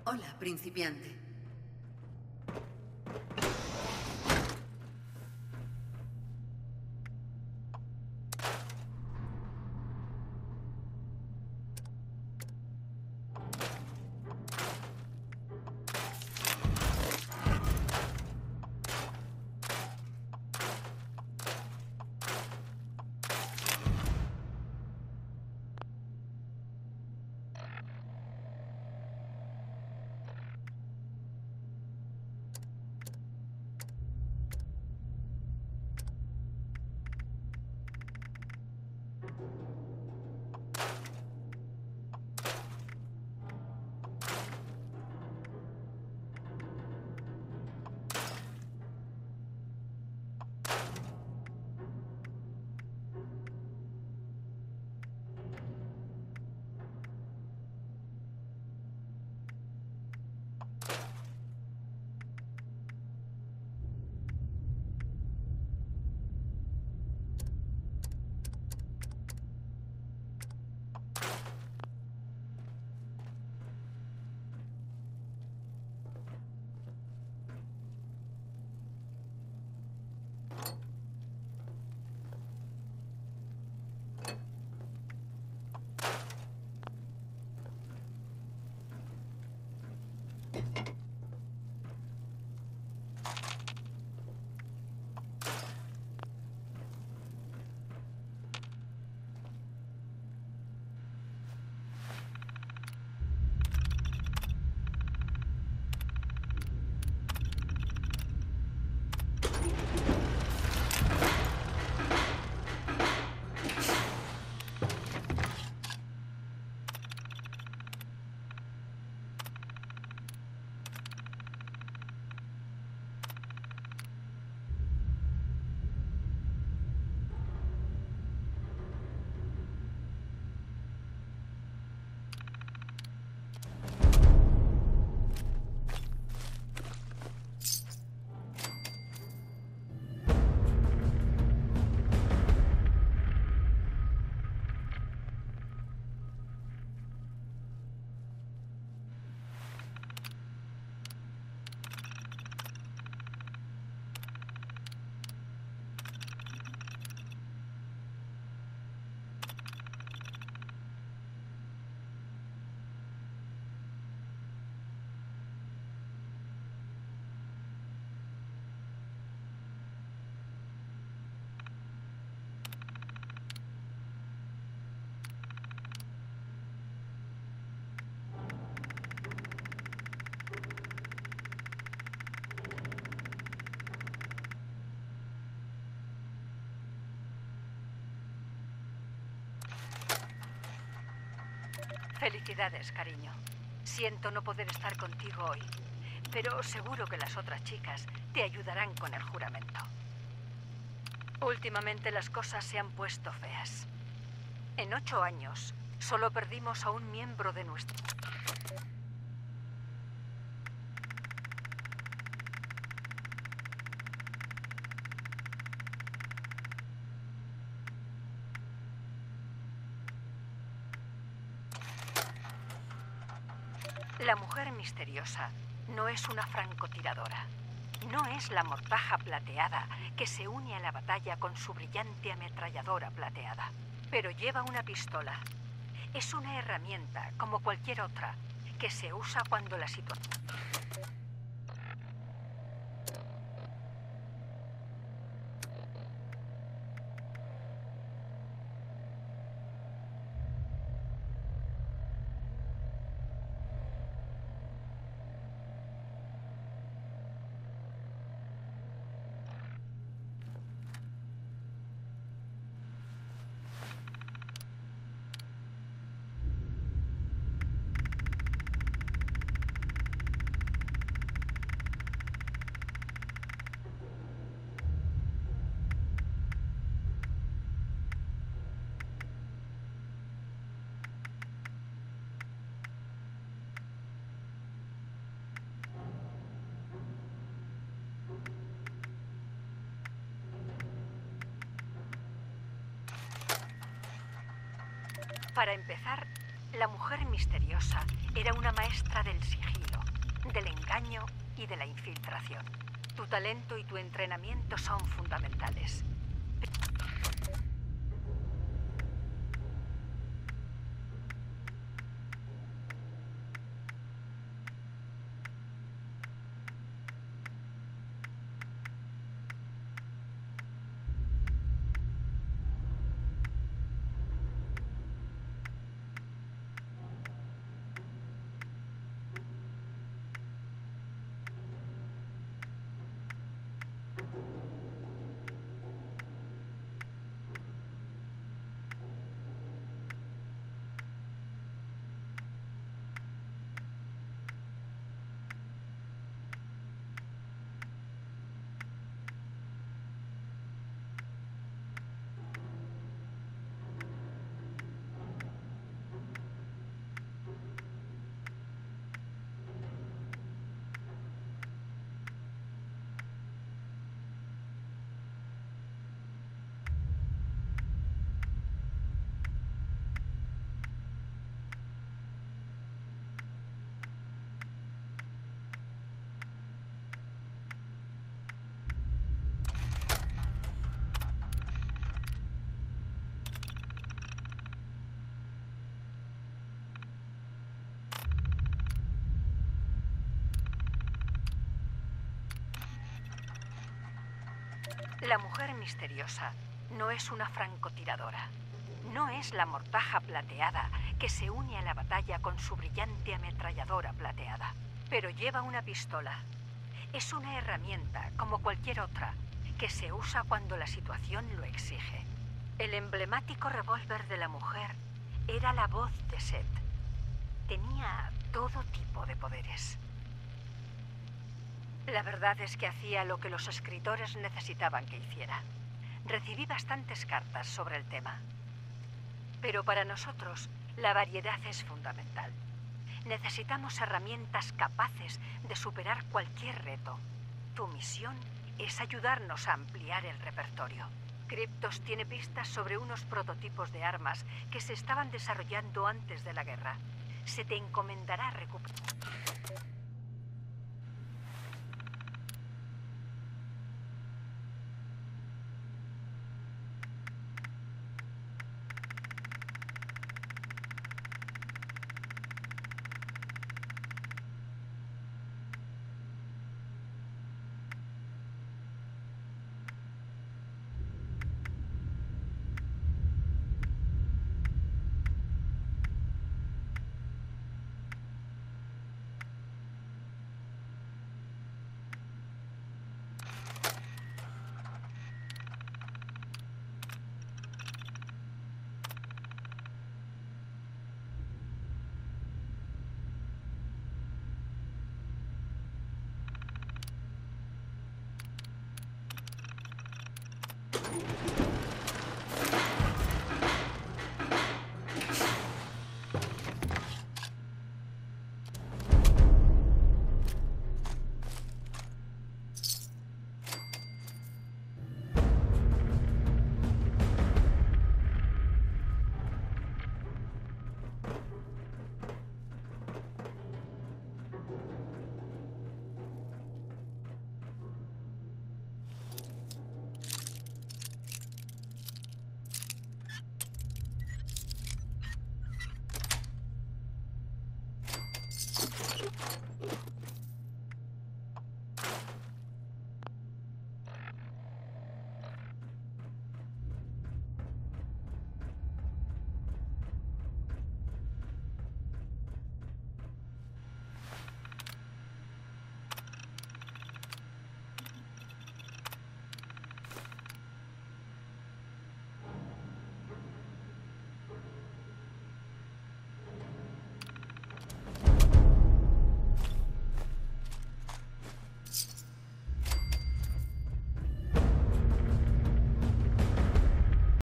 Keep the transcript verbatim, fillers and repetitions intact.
Hola, principiante. Felicidades, cariño. Siento no poder estar contigo hoy, pero seguro que las otras chicas te ayudarán con el juramento. Últimamente las cosas se han puesto feas. En ocho años, solo perdimos a un miembro de nuestro... La mujer misteriosa no es una francotiradora. No es la mortaja plateada que se une a la batalla con su brillante ametralladora plateada. Pero lleva una pistola. Es una herramienta, como cualquier otra, que se usa cuando la situación... Para empezar, la mujer misteriosa era una maestra del sigilo. del engaño y de la infiltración. Tu talento y tu entrenamiento son fundamentales. La mujer misteriosa no es una francotiradora. No es la mortaja plateada que se une a la batalla con su brillante ametralladora plateada. Pero lleva una pistola. Es una herramienta, como cualquier otra, que se usa cuando la situación lo exige. El emblemático revólver de la mujer era la voz de Set. Tenía todo tipo de poderes. La verdad es que hacía lo que los escritores necesitaban que hiciera. Recibí bastantes cartas sobre el tema. Pero para nosotros, la variedad es fundamental. Necesitamos herramientas capaces de superar cualquier reto. Tu misión es ayudarnos a ampliar el repertorio. Cryptos tiene pistas sobre unos prototipos de armas que se estaban desarrollando antes de la guerra. Se te encomendará recuperar.